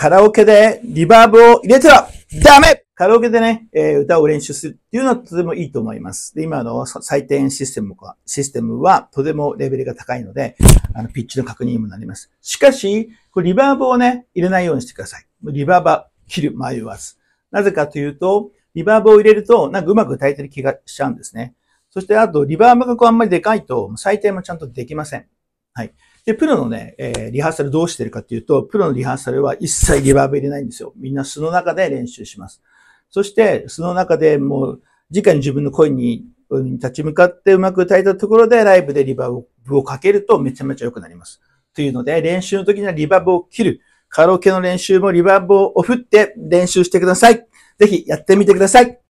カラオケでリバーブを入れてはダメ。カラオケでね、歌を練習するっていうのはとてもいいと思います。で、今の採点システムはとてもレベルが高いので、ピッチの確認にもなります。しかし、リバーブをね、入れないようにしてください。リバーブは切る迷わず。なぜかというと、リバーブを入れると、なんかうまく歌えてる気がしちゃうんですね。そして、あと、リバーブがあんまりでかいと、採点もちゃんとできません。はい。で、プロのね、リハーサルどうしてるかっていうと、プロのリハーサルは一切リバーブ入れないんですよ。みんな素の中で練習します。そして、素の中でもう、直に自分の声に立ち向かってうまく歌えたところで、ライブでリバーブをかけるとめちゃめちゃ良くなります。というので、練習の時にはリバーブを切る。カラオケの練習もリバーブを振って練習してください。ぜひやってみてください。